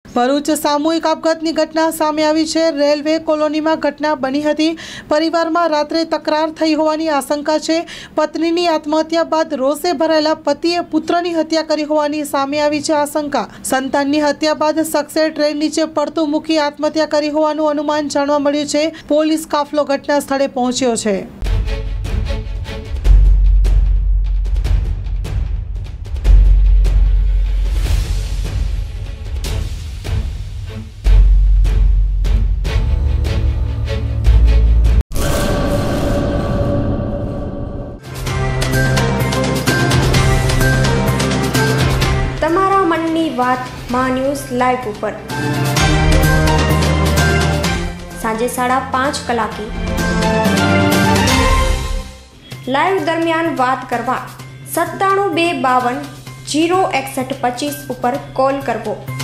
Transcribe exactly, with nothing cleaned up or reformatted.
ભરૂચ સામૂહિક આપઘાતની ઘટના સામે આવી છે। રેલવે કોલોનીમાં ઘટના બની હતી। પરિવારમાં રાત્રે તકરાર થઈ હોવાની આશંકા છે। પત્નીની આત્મહત્યા બાદ રોષે ભરાયેલા પતિએ પુત્રની હત્યા કરી હોવાની સામે આવી છે આશંકા। સંતાનની હત્યા બાદ શખ્સે ટ્રેન નીચે પડતું મૂકી આત્મહત્યા કરી હોવાનું અનુમાન જાણવા મળ્યું છે। પોલીસ કાફલો ઘટના સ્થળે પહોંચ્યો છે। તમારા મનની વાત માં ન્યૂઝ લાઈવ ઉપર સાંજે સાડા પાંચ કલાકે લાઈવ દરમિયાન વાત કરવા સત્તાણું બે બાવન જીરો એકસઠ પચીસ ઉપર કોલ કરવો।